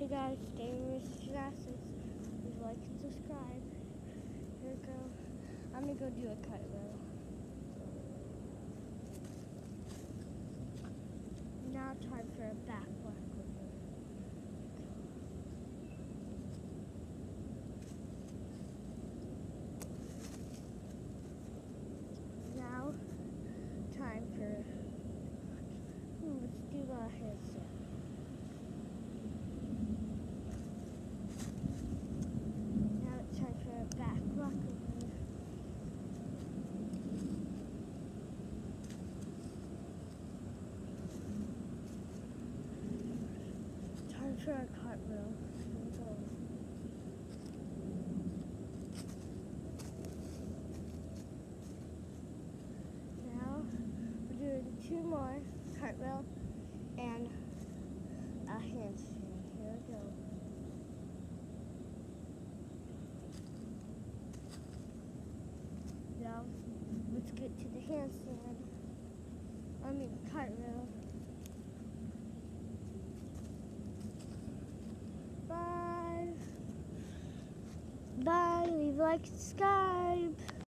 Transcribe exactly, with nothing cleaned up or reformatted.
you guys, stay with gymnastics. Please like and subscribe. Here we go. I'm gonna go do a cartwheel. Now time for a back walk. Now time for hmm, let's do the handstand. Now it's time for a back walk. Time for a cartwheel. Now we're doing two more cartwheel and a handstand. Here we go. Now let's get to the handstand. I mean cartwheel. Bye. Bye. Leave a like, subscribe.